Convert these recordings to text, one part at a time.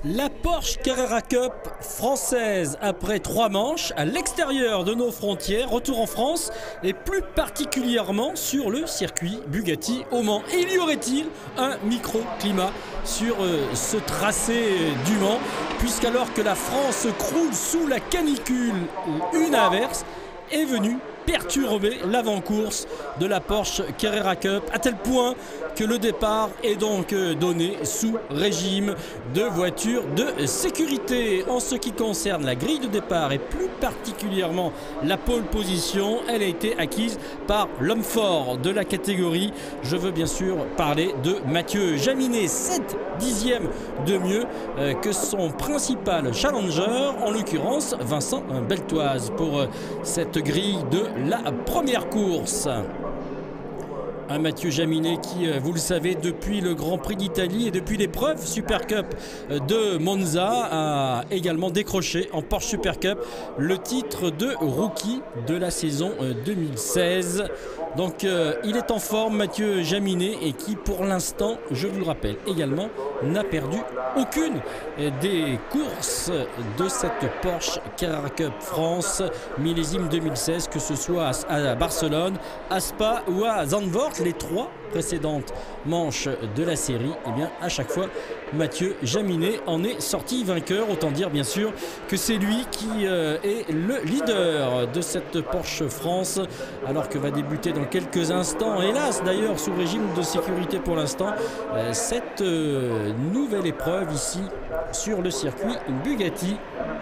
La Porsche Carrera Cup française, après 3 manches à l'extérieur de nos frontières, retour en France et plus particulièrement sur le circuit Bugatti au Mans. Et il y aurait-il un microclimat sur ce tracé du Mans, puisqu'alors que la France croule sous la canicule, une averse est venue perturber l'avant-course de la Porsche Carrera Cup, à tel point que le départ est donc donné sous régime de voiture de sécurité. En ce qui concerne la grille de départ et plus particulièrement la pole position, elle a été acquise par l'homme fort de la catégorie. Je veux bien sûr parler de Mathieu Jaminet, 7 dixièmes de mieux que son principal challenger, en l'occurrence Vincent Beltoise, pour cette grille de la première course. Un Mathieu Jaminet qui, vous le savez, depuis le Grand Prix d'Italie et depuis l'épreuve Super Cup de Monza, a également décroché en Porsche Super Cup le titre de rookie de la saison 2016. Donc il est en forme, Mathieu Jaminet, et qui pour l'instant, je vous le rappelle également, n'a perdu aucune des courses de cette Porsche Carrera Cup France millésime 2016, que ce soit à Barcelone, à Spa ou à Zandvoort. Les 3 précédentes manches de la série, et bien à chaque fois Mathieu Jaminet en est sorti vainqueur. Autant dire bien sûr que c'est lui qui est le leader de cette Porsche France, alors que va débuter dans quelques instants, hélas d'ailleurs sous régime de sécurité pour l'instant, cette nouvelle épreuve ici sur le circuit Bugatti.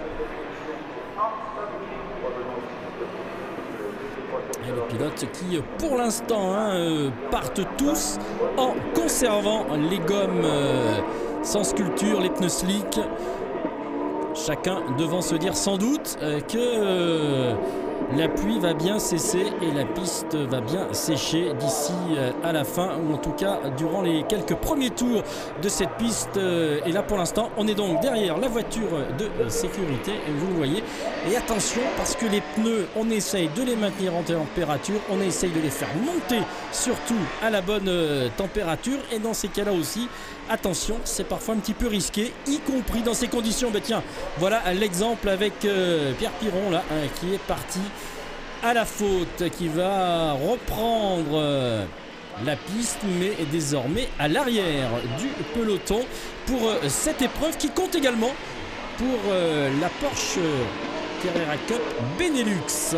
Et les pilotes qui, pour l'instant, partent tous en conservant les gommes sans sculpture, les pneus slick. Chacun devant se dire sans doute que la pluie va bien cesser et la piste va bien sécher d'ici à la fin, ou en tout cas durant les quelques premiers tours de cette piste. Et là pour l'instant on est donc derrière la voiture de sécurité, vous le voyez. Et attention, parce que les pneus, on essaye de les maintenir en température, on essaye de les faire monter surtout à la bonne température, et dans ces cas là aussi attention, c'est parfois un petit peu risqué, y compris dans ces conditions. Ben tiens, voilà l'exemple avec Pierre Piron là, qui est parti à la faute, qui va reprendre la piste, mais est désormais à l'arrière du peloton pour cette épreuve qui compte également pour la Porsche Carrera Cup Benelux.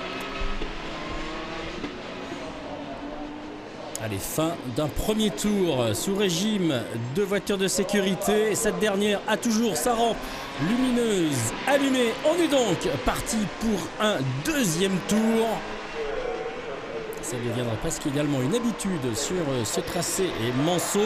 Allez, fin d'un premier tour sous régime de voiture de sécurité. Cette dernière a toujours sa rampe lumineuse allumée. On est donc parti pour un deuxième tour. Ça deviendra presque également une habitude sur ce tracé et Manceau.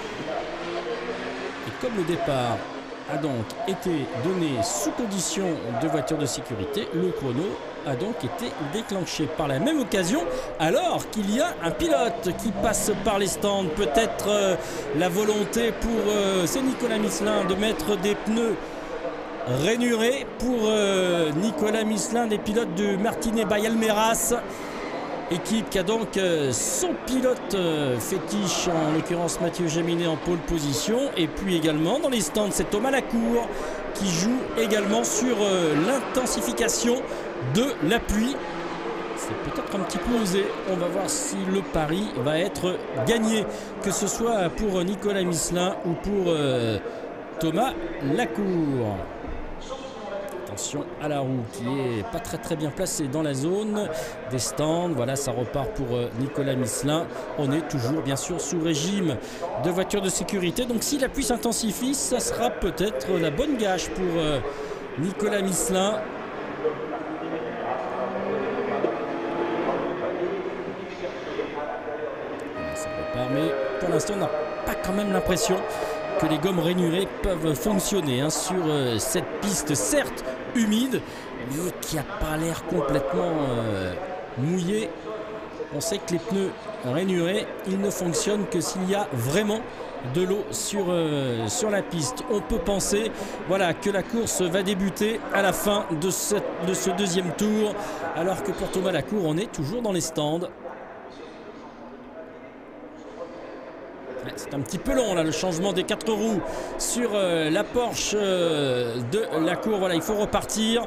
Et comme le départ a donc été donné sous condition de voiture de sécurité, le chrono a donc été déclenché par la même occasion, alors qu'il y a un pilote qui passe par les stands. Peut-être la volonté pour c'est Nicolas Misselin de mettre des pneus rainurés pour Nicolas Misselin, des pilotes de Martinez by Almeras, équipe qui a donc son pilote fétiche, en l'occurrence Mathieu Jaminet en pole position. Et puis également dans les stands, c'est Thomas Lacour qui joue également sur l'intensification de la pluie. C'est peut-être un petit peu osé. On va voir si le pari va être gagné, que ce soit pour Nicolas Misselin ou pour Thomas Lacour. Attention à la roue qui est pas très bien placée dans la zone des stands. Voilà, ça repart pour Nicolas Misselin. On est toujours bien sûr sous régime de voiture de sécurité. Donc si la pluie s'intensifie, ça sera peut-être la bonne gage pour Nicolas Misselin. Ça repart, mais pour l'instant on n'a pas quand même l'impression que les gommes rainurées peuvent fonctionner sur cette piste, certes humide, mais qui n'a pas l'air complètement mouillée. On sait que les pneus rainurés, ils ne fonctionnent que s'il y a vraiment de l'eau sur la piste. On peut penser, voilà, que la course va débuter à la fin de ce deuxième tour, alors que pour Thomas Lacour, on est toujours dans les stands. Ouais, c'est un petit peu long là le changement des 4 roues sur la Porsche de la cour. Voilà, il faut repartir.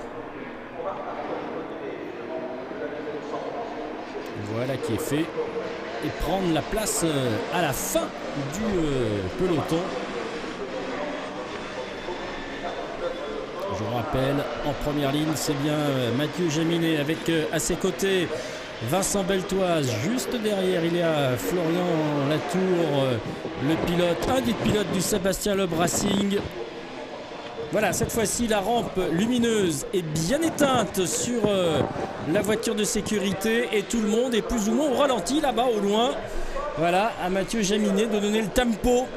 Voilà qui est fait. Et prendre la place à la fin du peloton. Je vous rappelle, en première ligne, c'est bien Mathieu Jaminet avec à ses côtés Vincent Beltoise. Juste derrière, il y a Florian Latour, le pilote, un des pilotes du Sébastien Loeb Racing. Voilà, cette fois-ci, la rampe lumineuse est bien éteinte sur la voiture de sécurité et tout le monde est plus ou moins au ralenti là-bas au loin. Voilà, à Mathieu Jaminet de donner le tempo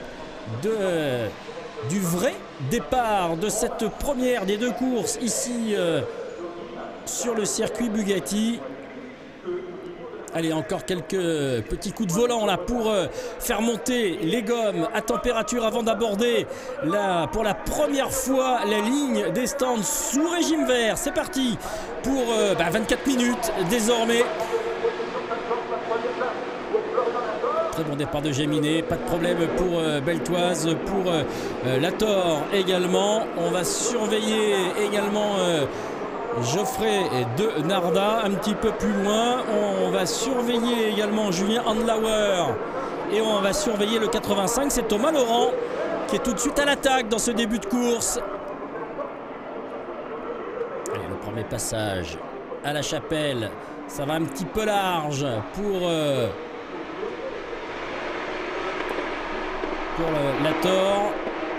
du vrai départ de cette première des 2 courses ici sur le circuit Bugatti. Allez, encore quelques petits coups de volant là pour faire monter les gommes à température avant d'aborder pour la première fois la ligne des stands sous régime vert. C'est parti pour 24 minutes désormais. Très bon départ de Jaminet, pas de problème pour Beltoise, pour Latour également. On va surveiller également Geoffrey de Narda un petit peu plus loin. On va surveiller également Julien Andlauer et on va surveiller le 85. C'est Thomas Laurent qui est tout de suite à l'attaque dans ce début de course. Allez, le premier passage à la Chapelle, ça va un petit peu large pour Latour.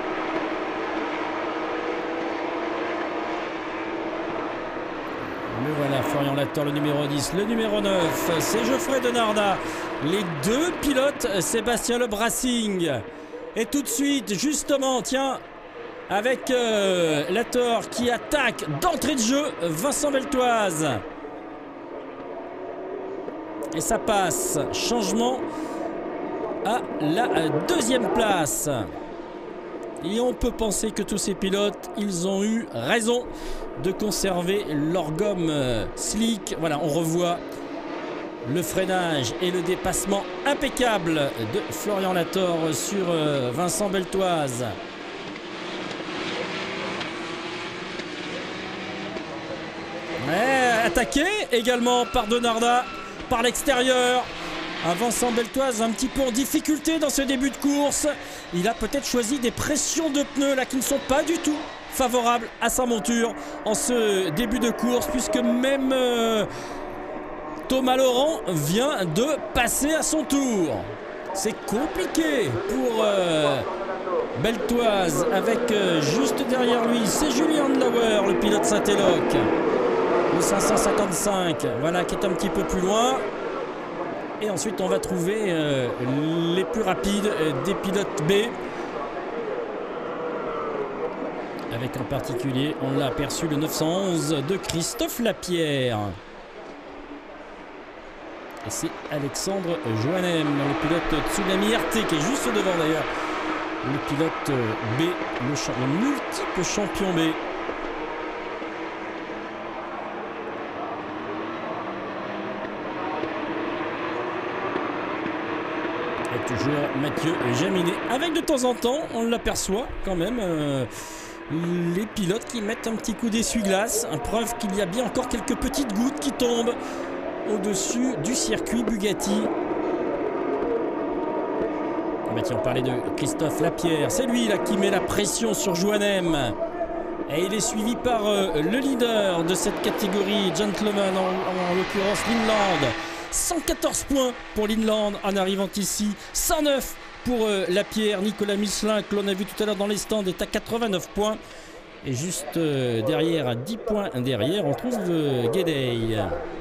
Le voilà, Florian Latour, le numéro 10. Le numéro 9, c'est Geoffrey de Narda. Les 2 pilotes, Sébastien Loeb Racing. Et tout de suite, justement, tiens, avec Latour qui attaque d'entrée de jeu Vincent Beltoise. Et ça passe. Changement à la 2e place. Et on peut penser que tous ces pilotes, ils ont eu raison de conserver leur gomme slick. Voilà, on revoit le freinage et le dépassement impeccable de Florian Latour sur Vincent Beltoise. Ouais, attaqué également par de Narda par l'extérieur. Un Vincent Beltoise un petit peu en difficulté dans ce début de course. Il a peut-être choisi des pressions de pneus là qui ne sont pas du tout favorables à sa monture en ce début de course, puisque même Thomas Laurent vient de passer à son tour. C'est compliqué pour Beltoise avec juste derrière lui, c'est Julien Andlauer, le pilote Saint-Éloque. Le 555, voilà, qui est un petit peu plus loin. Et ensuite, on va trouver les plus rapides des pilotes B. Avec en particulier, on l'a aperçu, le 911 de Christophe Lapierre. Et c'est Alexandre Joannem, le pilote Tsunami RT, qui est juste devant d'ailleurs. Le pilote B, le multiple champion B. Toujours Mathieu Jaminet, avec de temps en temps, on l'aperçoit quand même, les pilotes qui mettent un petit coup d'essuie-glace, preuve qu'il y a bien encore quelques petites gouttes qui tombent au-dessus du circuit Bugatti. Tiens, on parlait de Christophe Lapierre, c'est lui là qui met la pression sur Joannem. Et il est suivi par le leader de cette catégorie, Gentleman, en l'occurrence Lindland. 114 points pour Lindland en arrivant ici, 109 pour Lapierre. Nicolas Michelin, que l'on a vu tout à l'heure dans les stands, est à 89 points. Et juste derrière, à 10 points derrière, on trouve Guédey.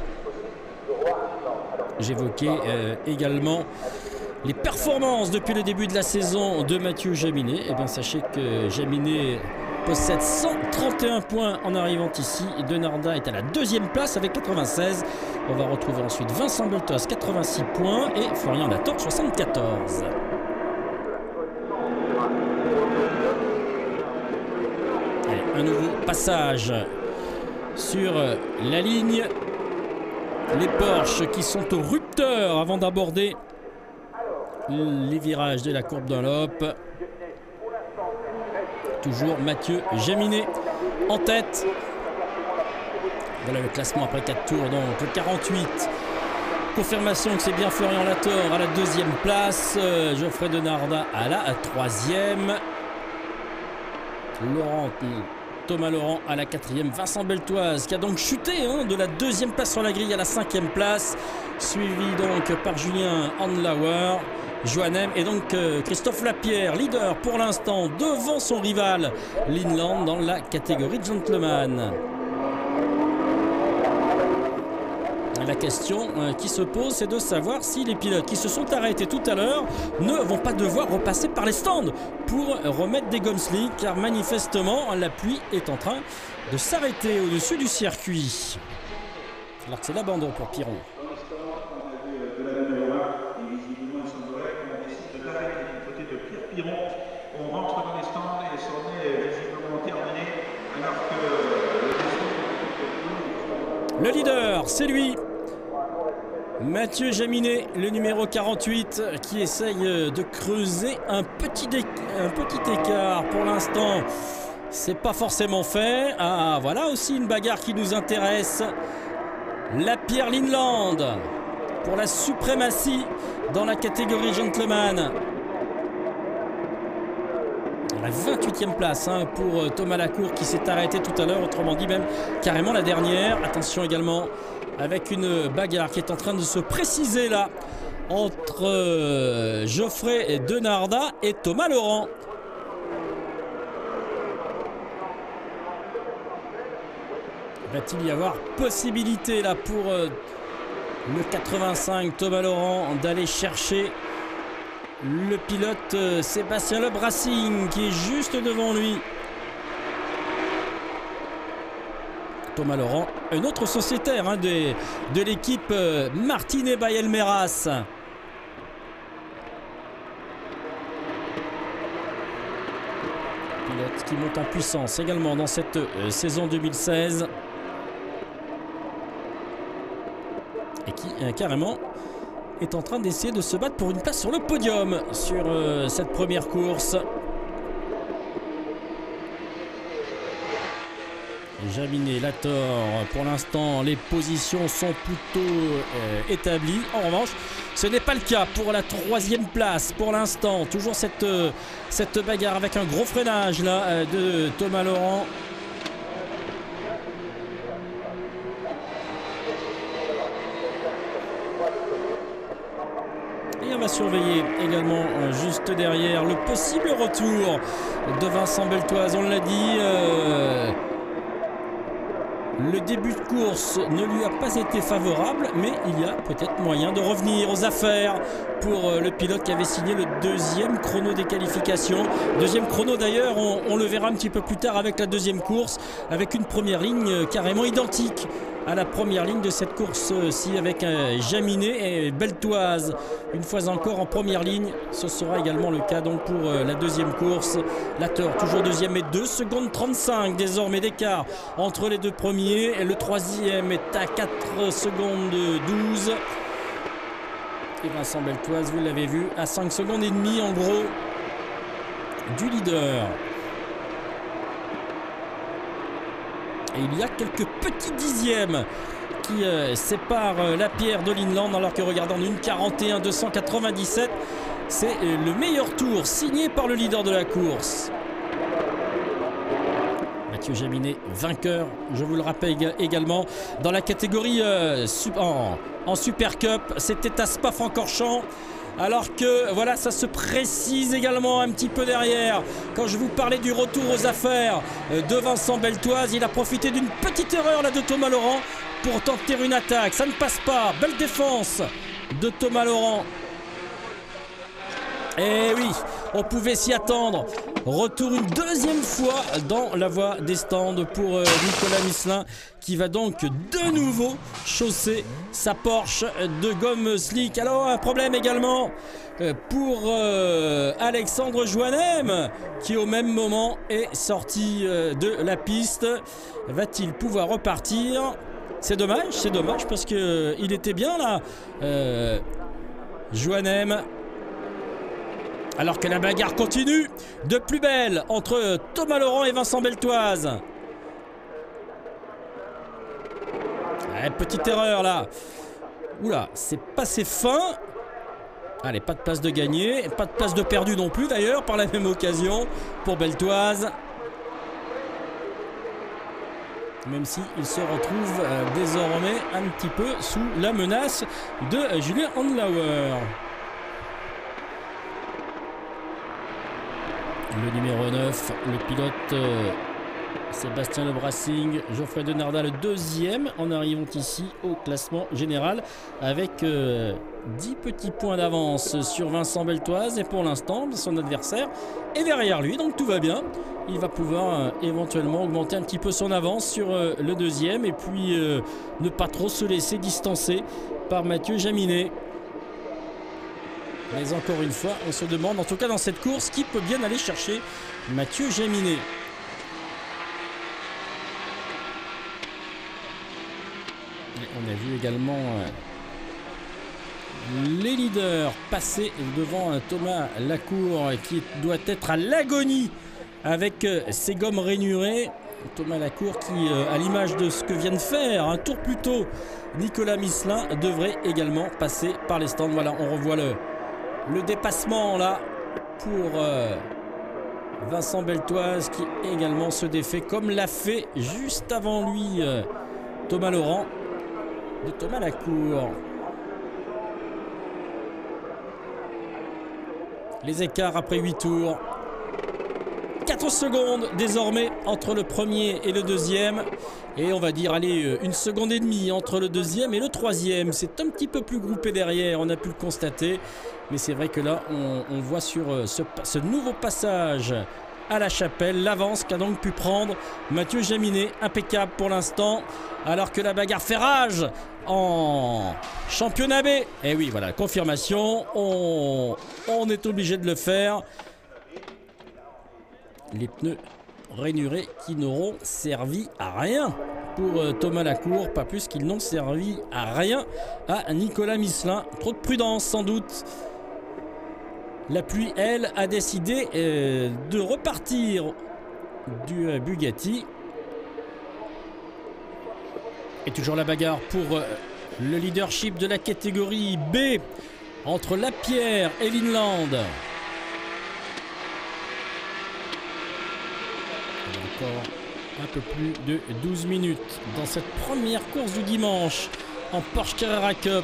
J'évoquais également les performances depuis le début de la saison de Mathieu Jaminet. Et bien sachez que Jaminet possède 131 points en arrivant ici. De Narda est à la 2e place avec 96. On va retrouver ensuite Vincent Beltoise, 86 points, et Florian Latour, 74. Allez, un nouveau passage sur la ligne. Les Porsche qui sont au rupteur avant d'aborder les virages de la courbe Dunlop. Toujours Mathieu Jaminet en tête. Voilà le classement après 4 tours, donc le 48. Confirmation que c'est bien Florian Lator à la 2e place. Geoffrey Denarda à la 3e. Thomas Laurent à la 4e. Vincent Beltoise qui a donc chuté de la 2e place sur la grille à la 5e place. Suivi donc par Julien Andlauer. Joannem et donc Christophe Lapierre, leader pour l'instant devant son rival Linland dans la catégorie gentleman. La question qui se pose, c'est de savoir si les pilotes qui se sont arrêtés tout à l'heure ne vont pas devoir repasser par les stands pour remettre des gommes slick, car manifestement la pluie est en train de s'arrêter au-dessus du circuit. Alors que c'est l'abandon pour Piron. On rentre dans les stands et c'en est visiblement terminé, alors que le leader, c'est lui, Mathieu Jaminet, le numéro 48, qui essaye de creuser un petit écart. Pour l'instant, c'est pas forcément fait. Ah, voilà aussi une bagarre qui nous intéresse. Lapierre Linland pour la suprématie dans la catégorie gentleman. La 28e place pour Thomas Lacour qui s'est arrêté tout à l'heure, autrement dit même carrément la dernière. Attention également avec une bagarre qui est en train de se préciser là entre Geoffrey Denarda et Thomas Laurent. Va-t-il y avoir possibilité là pour le 85 Thomas Laurent d'aller chercher le pilote Sébastien Loeb Racing qui est juste devant lui? Thomas Laurent, un autre sociétaire de l'équipe Martinet by Elmeras. Pilote qui monte en puissance également dans cette saison 2016. Et qui carrément est en train d'essayer de se battre pour une place sur le podium sur cette première course. Jaminet, Lator, pour l'instant les positions sont plutôt établies. En revanche, ce n'est pas le cas pour la 3e place pour l'instant. Toujours cette bagarre avec un gros freinage là de Thomas Laurent. Et on va surveiller également juste derrière le possible retour de Vincent Beltoise. On l'a dit, le début de course ne lui a pas été favorable, mais il y a peut-être moyen de revenir aux affaires pour le pilote qui avait signé le 2e chrono des qualifications. 2e chrono d'ailleurs, on le verra un petit peu plus tard avec la 2e course, avec une première ligne carrément identique à la première ligne de cette course-ci avec Jaminet et Beltoise. Une fois encore en première ligne, ce sera également le cas donc pour la 2e course. Lator toujours 2e et 2 secondes 35 désormais d'écart entre les deux premiers. Et le 3e est à 4 secondes 12. Et Vincent Beltoise, vous l'avez vu, à 5 secondes et demie en gros du leader. Et il y a quelques petits dixièmes qui séparent Lapierre de Linland, alors que regardant une 41 297, c'est le meilleur tour signé par le leader de la course. Mathieu Jaminet, vainqueur, je vous le rappelle également, dans la catégorie en Super Cup. C'était à Spa-Francorchamps. Alors que voilà, ça se précise également un petit peu derrière. Quand je vous parlais du retour aux affaires de Vincent Beltoise, il a profité d'une petite erreur là de Thomas Laurent pour tenter une attaque. Ça ne passe pas. Belle défense de Thomas Laurent. Et oui, on pouvait s'y attendre. Retour une 2e fois dans la voie des stands pour Nicolas Misselin, qui va donc de nouveau chausser sa Porsche de gomme slick. Alors un problème également pour Alexandre Joannem, qui au même moment est sorti de la piste. Va-t-il pouvoir repartir? C'est dommage parce qu'il était bien là. Joannem. Alors que la bagarre continue de plus belle entre Thomas Laurent et Vincent Beltoise. Petite erreur là. Oula, c'est passé fin. Allez, pas de place de gagné, pas de place de perdu non plus d'ailleurs par la même occasion pour Beltoise. Même s'il se retrouve désormais un petit peu sous la menace de Julien Andlauer. Le numéro 9, le pilote Sébastien Lebrassing, Geoffrey Denardat le deuxième en arrivant ici au classement général avec 10 petits points d'avance sur Vincent Beltoise et pour l'instant son adversaire est derrière lui, donc tout va bien. Il va pouvoir éventuellement augmenter un petit peu son avance sur le deuxième et puis ne pas trop se laisser distancer par Mathieu Jaminet. Mais encore une fois, on se demande, en tout cas dans cette course, qui peut bien aller chercher Mathieu Jaminet. On a vu également les leaders passer devant Thomas Lacour qui doit être à l'agonie avec ses gommes rainurées. Thomas Lacour qui, à l'image de ce que vient de faire un tour plus tôt Nicolas Misselin, devrait également passer par les stands. Voilà, on revoit le dépassement là pour Vincent Beltoise qui également se défait comme l'a fait juste avant lui Thomas Laurent de Thomas Lacour. Les écarts après 8 tours. 4 secondes désormais entre le premier et le deuxième. Et on va dire, allez, 1 seconde et demie entre le deuxième et le troisième. C'est un petit peu plus groupé derrière, on a pu le constater. Mais c'est vrai que là, on voit sur ce nouveau passage à la Chapelle l'avance qu'a donc pu prendre Mathieu Jaminet. Impeccable pour l'instant. Alors que la bagarre fait rage en championnat B. Et oui, voilà, confirmation. On est obligé de le faire. Les pneus rainurés qui n'auront servi à rien pour Thomas Lacour, pas plus qu'ils n'ont servi à rien à Nicolas Misselin. Trop de prudence sans doute. La pluie, elle, a décidé de repartir du Bugatti. Et toujours la bagarre pour le leadership de la catégorie B entre Lapierre et Linland. Encore un peu plus de 12 minutes dans cette première course du dimanche en Porsche Carrera Cup.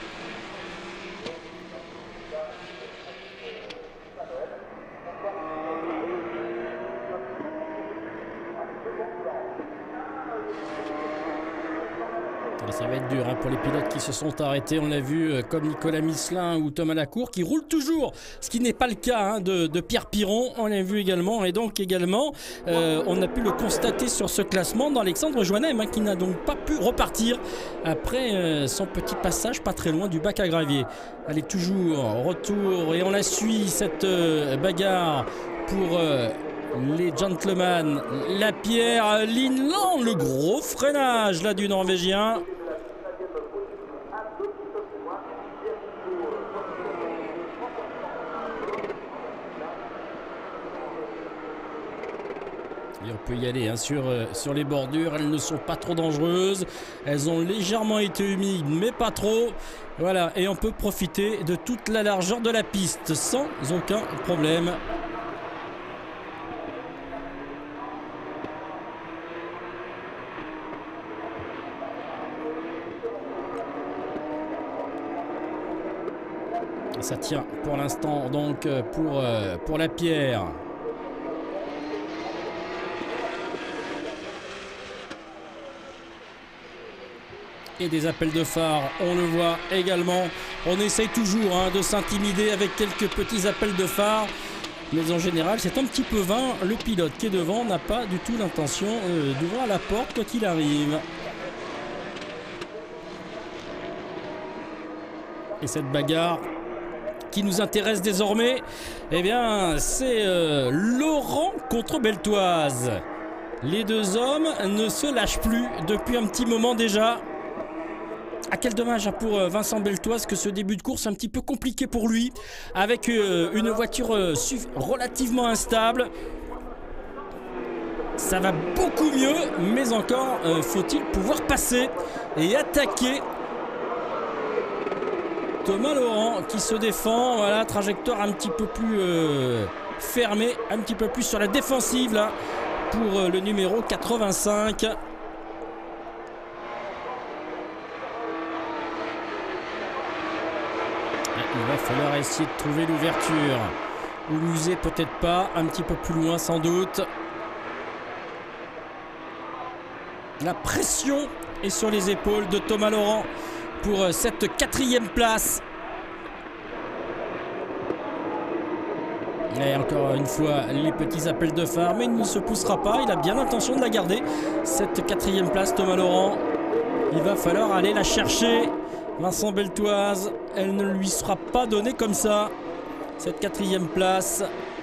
Ça va être dur pour les pilotes qui se sont arrêtés. On l'a vu comme Nicolas Misselin ou Thomas Lacour qui roulent toujours, ce qui n'est pas le cas de Pierre Piron. On l'a vu également et donc également on a pu le constater sur ce classement d'Alexandre Joannem qui n'a donc pas pu repartir après son petit passage pas très loin du bac à gravier. Allez, toujours retour et on la suit cette bagarre pour les gentlemen. Lapierre, Linland, le gros freinage là du Norvégien. Et on peut y aller sur les bordures, elles ne sont pas trop dangereuses, elles ont légèrement été humides mais pas trop. Voilà, et on peut profiter de toute la largeur de la piste sans aucun problème. Ça tient pour l'instant donc pour Lapierre. Et des appels de phare, on le voit également. On essaye toujours de s'intimider avec quelques petits appels de phare. Mais en général, c'est un petit peu vain. Le pilote qui est devant n'a pas du tout l'intention d'ouvrir la porte quoi qu'il arrive. Et cette bagarre qui nous intéresse désormais, eh bien, c'est Laurent contre Beltoise. Les deux hommes ne se lâchent plus depuis un petit moment déjà. Ah, quel dommage pour Vincent Beltoise que ce début de course un petit peu compliqué pour lui, avec une voiture relativement instable. Ça va beaucoup mieux, mais encore faut-il pouvoir passer et attaquer. Thomas Laurent qui se défend, voilà, trajectoire un petit peu plus fermée, un petit peu plus sur la défensive là pour le numéro 85. Il va falloir essayer de trouver l'ouverture. Ou l'user peut-être pas, un petit peu plus loin sans doute. La pression est sur les épaules de Thomas Laurent pour cette 4e place. Et encore une fois, les petits appels de phare, mais il ne se poussera pas. Il a bien l'intention de la garder, cette 4e place, Thomas Laurent. Il va falloir aller la chercher. Vincent Beltoise, elle ne lui sera pas donnée comme ça, cette 4e place.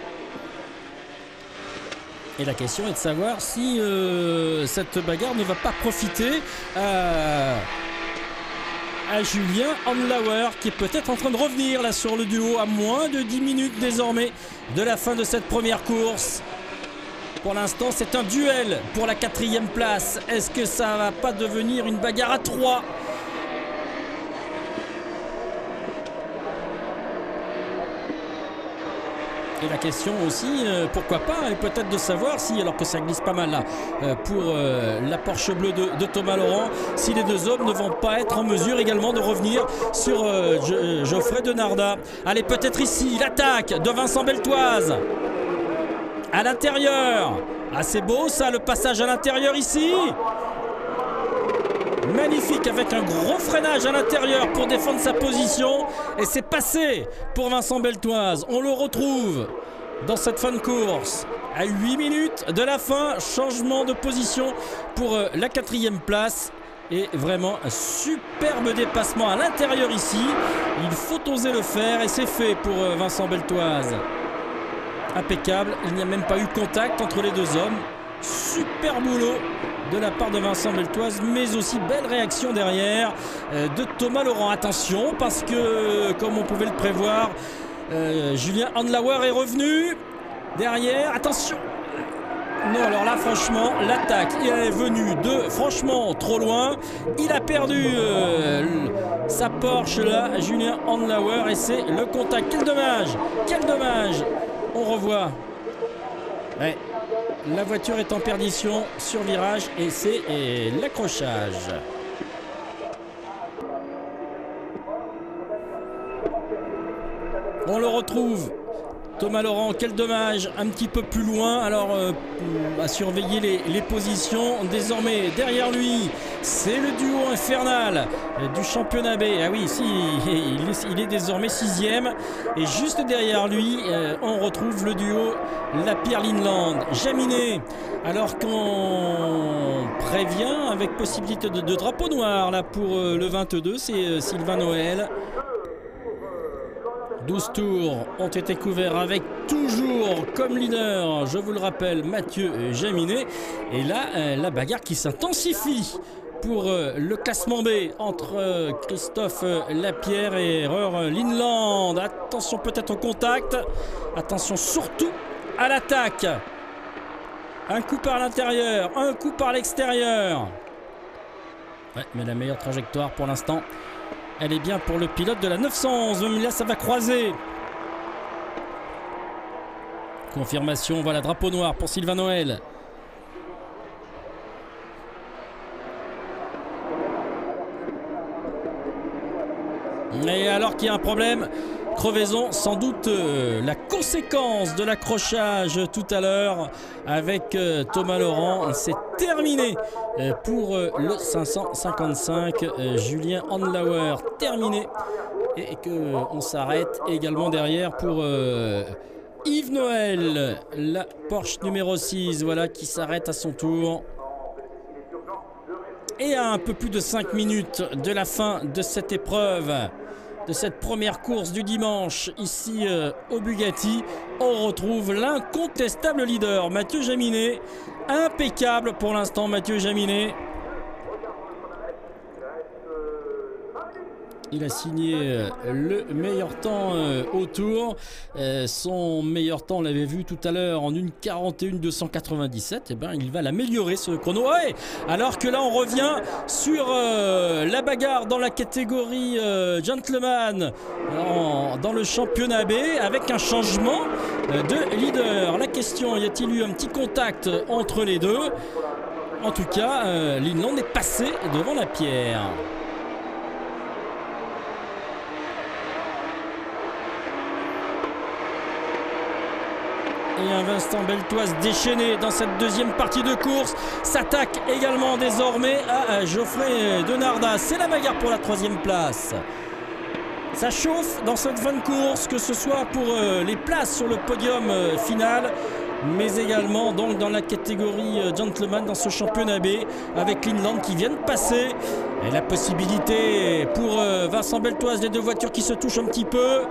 Et la question est de savoir si cette bagarre ne va pas profiter à Julien Andlauer, qui est peut-être en train de revenir là sur le duo à moins de 10 minutes désormais de la fin de cette première course. Pour l'instant, c'est un duel pour la 4e place. Est-ce que ça va pas devenir une bagarre à 3 ? Et la question aussi, pourquoi pas, et peut-être de savoir si, alors que ça glisse pas mal là, pour la Porsche bleue de Thomas Laurent, si les deux hommes ne vont pas être en mesure également de revenir sur Geoffrey Denardat. Allez, peut-être ici, l'attaque de Vincent Beltoise. À l'intérieur. Ah, c'est beau ça, le passage à l'intérieur ici. Magnifique, avec un gros freinage à l'intérieur pour défendre sa position. Et c'est passé pour Vincent Beltoise. On le retrouve dans cette fin de course. À 8 minutes de la fin, changement de position pour la 4e place. Et vraiment un superbe dépassement à l'intérieur ici. Il faut oser le faire et c'est fait pour Vincent Beltoise. Impeccable, il n'y a même pas eu contact entre les deux hommes. Super boulot de la part de Vincent Beltoise, mais aussi belle réaction derrière de Thomas Laurent. Attention, parce que comme on pouvait le prévoir, Julien Andlauer est revenu derrière. Attention. Non, alors là, franchement, l'attaque est venue de franchement trop loin. Il a perdu sa Porsche là, Julien Andlauer, et c'est le contact. Quel dommage, quel dommage. On revoit. Ouais. La voiture est en perdition sur virage et c'est l'accrochage. On le retrouve. Thomas Laurent, quel dommage, un petit peu plus loin. Alors, à surveiller les positions. Désormais, derrière lui, c'est le duo infernal du championnat B. Ah oui, si, il est désormais 6e. Et juste derrière lui, on retrouve le duo Lapierre-Lineland. Alors qu'on prévient avec possibilité de drapeau noir là pour le 22, c'est Sylvain Noël. 12 tours ont été couverts avec toujours comme leader, je vous le rappelle, Mathieu Jaminet. Et là, la bagarre qui s'intensifie pour le classement B entre Christophe Lapierre et Lineland. Attention peut-être au contact, attention surtout à l'attaque. Un coup par l'intérieur, un coup par l'extérieur. Ouais, mais la meilleure trajectoire pour l'instant, elle est bien pour le pilote de la 911. Mais là, ça va croiser. Confirmation, voilà, drapeau noir pour Sylvain Noël. Et alors qu'il y a un problème, crevaison, sans doute la conséquence de l'accrochage tout à l'heure avec Thomas Laurent. C'est terminé pour le 555. Julien Andlauer terminé. Et qu'on s'arrête également derrière pour Yves Noël, la Porsche numéro 6, voilà, qui s'arrête à son tour. Et à un peu plus de 5 minutes de la fin de cette épreuve, de cette première course du dimanche ici au Bugatti, on retrouve l'incontestable leader Mathieu Jaminet. Impeccable pour l'instant Mathieu Jaminet. Il a signé le meilleur temps au Tour. Son meilleur temps, on l'avait vu tout à l'heure, en 1:41,297. Et ben, il va l'améliorer ce chrono. Ouais, alors que là, on revient sur la bagarre dans la catégorie gentleman dans le championnat B avec un changement de leader. La question, y a-t-il eu un petit contact entre les deux? En tout cas, Lindland est passé devant la pierre. Et un Vincent Beltoise déchaîné dans cette deuxième partie de course s'attaque également désormais à Geoffrey Denardas. C'est la bagarre pour la troisième place. Ça chauffe dans cette fin de course, que ce soit pour les places sur le podium final, mais également donc dans la catégorie gentleman dans ce championnat B, avec Lindland qui vient de passer. Et la possibilité pour Vincent Beltoise, les deux voitures qui se touchent un petit peu.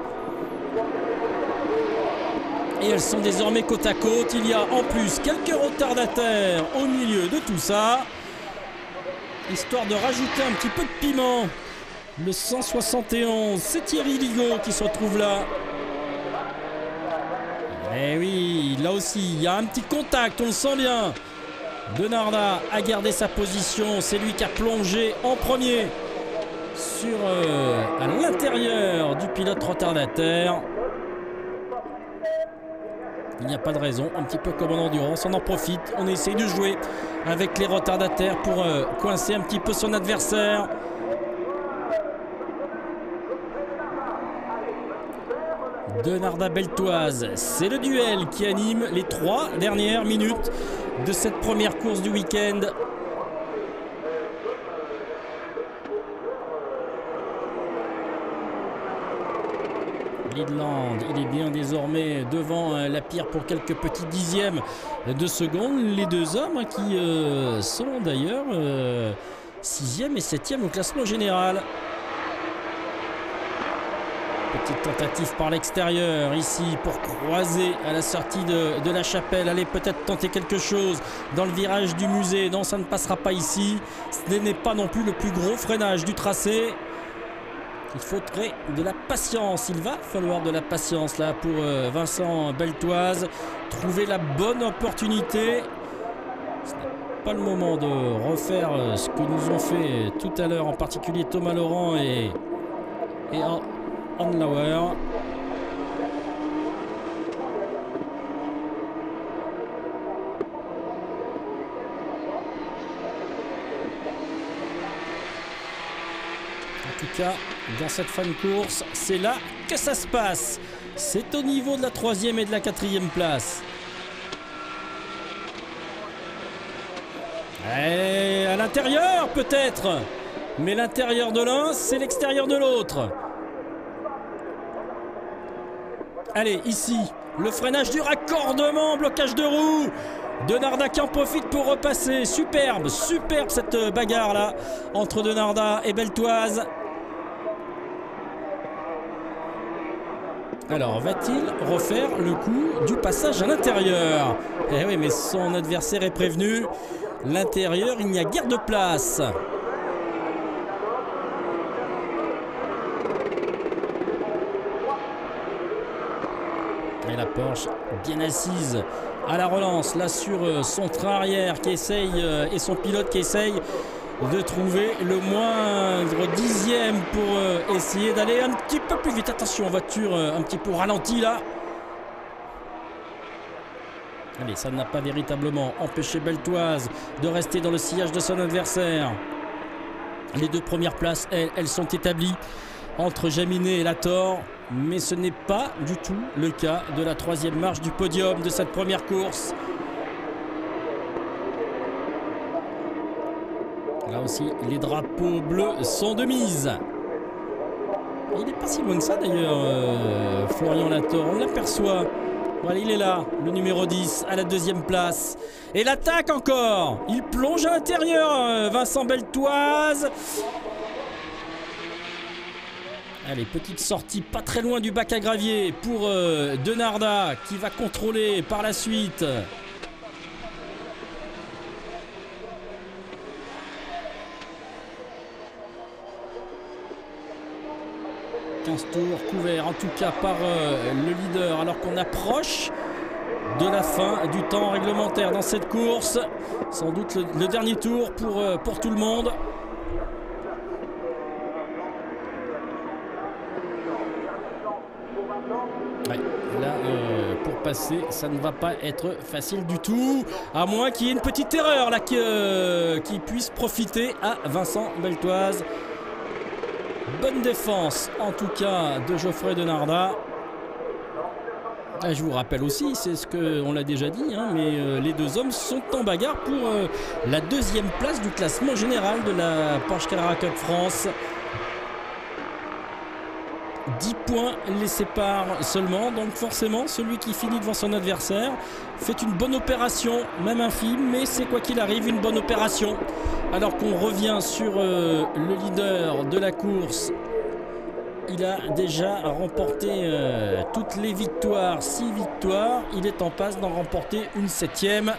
Et elles sont désormais côte à côte. Il y a en plus quelques retardataires au milieu de tout ça, histoire de rajouter un petit peu de piment. Le 171, c'est Thierry Ligaud qui se retrouve là. Et oui, là aussi, il y a un petit contact, on le sent bien. Denardas a gardé sa position. C'est lui qui a plongé en premier sur à l'intérieur du pilote retardataire. Il n'y a pas de raison, un petit peu comme en endurance, on en profite, on essaye de jouer avec les retardataires pour coincer un petit peu son adversaire. Denardas Beltoise, c'est le duel qui anime les 3 dernières minutes de cette première course du week-end. Lindland, il est bien désormais devant la pierre pour quelques petits dixièmes de seconde. Les deux hommes qui sont d'ailleurs 6e et 7e au classement général. Petite tentative par l'extérieur ici pour croiser à la sortie de la chapelle. Allez, peut-être tenter quelque chose dans le virage du musée. Non, ça ne passera pas ici. Ce n'est pas non plus le plus gros freinage du tracé. Il faudrait de la patience. Il va falloir de la patience là pour Vincent Beltoise. Trouver la bonne opportunité. Ce n'est pas le moment de refaire ce que nous ont fait tout à l'heure, en particulier Thomas Laurent et Andlauer. En tout cas, dans cette fin de course, c'est là que ça se passe. C'est au niveau de la 3e et de la 4e place. Et à l'intérieur peut-être, mais l'intérieur de l'un, c'est l'extérieur de l'autre. Allez, ici, le freinage du raccordement, blocage de roue. Denardas qui en profite pour repasser. Superbe, superbe cette bagarre là entre Denardas et Beltoise. Alors, va-t-il refaire le coup du passage à l'intérieur? Eh oui, mais son adversaire est prévenu. L'intérieur, il n'y a guère de place. Et la Porsche bien assise à la relance, là sur son train arrière qui essaye, et son pilote qui essaye de trouver le moindre dixième pour essayer d'aller un petit peu plus vite. Attention, voiture un petit peu ralentie là. Allez, ça n'a pas véritablement empêché Beltoise de rester dans le sillage de son adversaire. Les deux premières places, elles sont établies entre Jaminet et Lator, mais ce n'est pas du tout le cas de la 3e marche du podium de cette première course. Là aussi, les drapeaux bleus sont de mise. Il n'est pas si loin que ça d'ailleurs, Florian Lator, on l'aperçoit. Voilà, il est là, le numéro 10 à la 2e place. Et l'attaque encore. Il plonge à l'intérieur, Vincent Beltoise. Allez, petite sortie pas très loin du bac à gravier pour Denardas qui va contrôler par la suite. 15 tours couverts en tout cas par le leader, alors qu'on approche de la fin du temps réglementaire dans cette course. Sans doute le dernier tour pour tout le monde. Ouais, là, pour passer, ça ne va pas être facile du tout, à moins qu'il y ait une petite erreur là qui puisse profiter à Vincent Beltoise. Bonne défense en tout cas de Geoffrey Denardat. Je vous rappelle aussi, c'est ce qu'on l'a déjà dit, hein, mais les deux hommes sont en bagarre pour la deuxième place du classement général de la Porsche Carrera Cup France. 10 points les séparent seulement, donc forcément celui qui finit devant son adversaire fait une bonne opération, même infime, mais c'est quoi qu'il arrive une bonne opération. Alors qu'on revient sur le leader de la course, il a déjà remporté toutes les victoires, 6 victoires, il est en passe d'en remporter une 7e.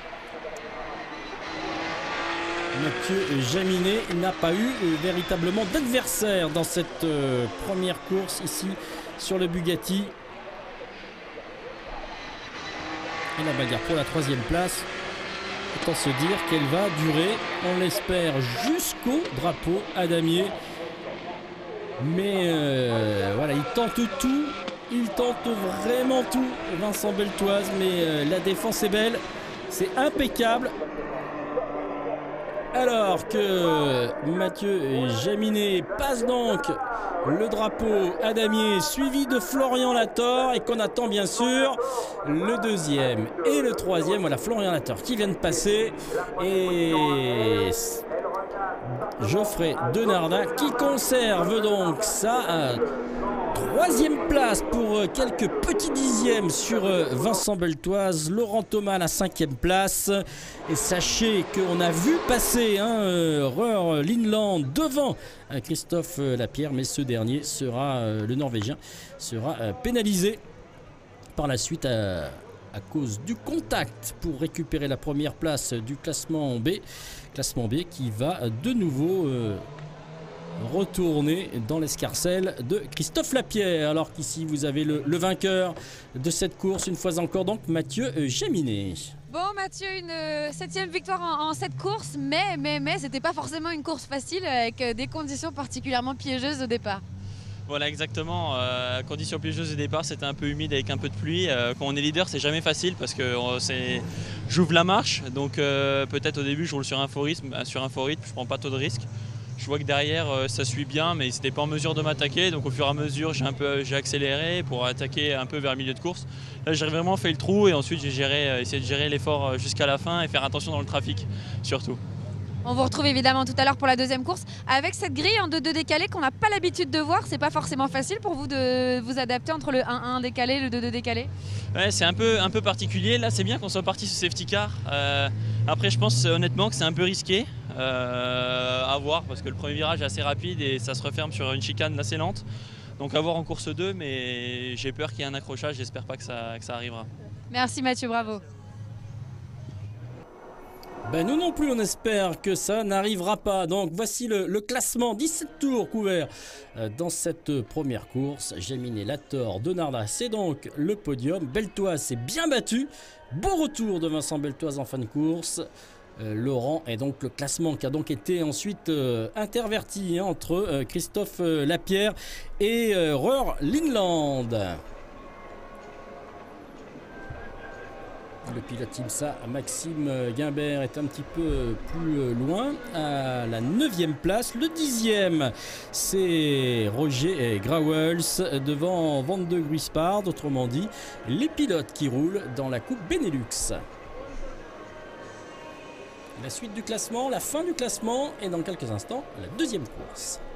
Mathieu Jaminet n'a pas eu véritablement d'adversaire dans cette première course ici sur le Bugatti. Et la bagarre pour la 3e place, autant se dire qu'elle va durer, on l'espère, jusqu'au drapeau à damier. Mais voilà, il tente tout, il tente vraiment tout, Vincent Beltoise, mais la défense est belle, c'est impeccable. Alors que Mathieu Jaminet passe donc le drapeau à damier, suivi de Florian Lator, et qu'on attend bien sûr le 2e et le 3e. Voilà, Florian Lator qui vient de passer, et Geoffrey Denardat qui conserve donc sa 3e place pour quelques petits dixièmes sur Vincent Beltoise. Laurent Thomas la 5e place. Et sachez qu'on a vu passer Roar Linland devant Christophe Lapierre, mais ce dernier sera, le Norvégien, sera pénalisé par la suite à cause du contact pour récupérer la première place du classement B. Classement B qui va de nouveau retourner dans l'escarcelle de Christophe Lapierre. Alors qu'ici vous avez le vainqueur de cette course, une fois encore donc Mathieu Jaminet. Bon Mathieu, une 7e victoire en cette course, mais c'était pas forcément une course facile avec des conditions particulièrement piégeuses au départ. Voilà exactement, conditions piégeuses au départ, c'était un peu humide avec un peu de pluie. Quand on est leader, c'est jamais facile parce que j'ouvre la marche, donc peut-être au début je roule sur un faux rythme, je prends pas trop de risques. Je vois que derrière ça suit bien, mais ils n'étaient pas en mesure de m'attaquer, donc au fur et à mesure j'ai accéléré pour attaquer un peu vers le milieu de course. Là j'ai vraiment fait le trou et ensuite j'ai essayé de gérer l'effort jusqu'à la fin et faire attention dans le trafic surtout. On vous retrouve évidemment tout à l'heure pour la 2e course. Avec cette grille en 2-2 décalé qu'on n'a pas l'habitude de voir, c'est pas forcément facile pour vous de vous adapter entre le 1-1 décalé et le 2-2 décalé? Ouais, c'est un peu particulier. Là, c'est bien qu'on soit parti sur safety car. Après, je pense honnêtement que c'est un peu risqué à voir parce que le premier virage est assez rapide et ça se referme sur une chicane assez lente. Donc à voir en course 2, mais j'ai peur qu'il y ait un accrochage. J'espère pas que ça arrivera. Merci Mathieu, bravo. Ben nous non plus on espère que ça n'arrivera pas. Donc voici le classement, 17 tours couverts dans cette première course. Jaminet, Lator, Denardat, c'est donc le podium. Beltoise s'est bien battu. Beau retour de Vincent Beltoise en fin de course. Laurent est donc le classement qui a donc été ensuite interverti entre Christophe Lapierre et Roar Linland. Le pilote IMSA, Maxime Guimbert, est un petit peu plus loin, à la 9e place. Le 10e, c'est Roger Grawels devant Van de Gruispard. Autrement dit, les pilotes qui roulent dans la Coupe Benelux. La suite du classement, la fin du classement et dans quelques instants, la 2e course.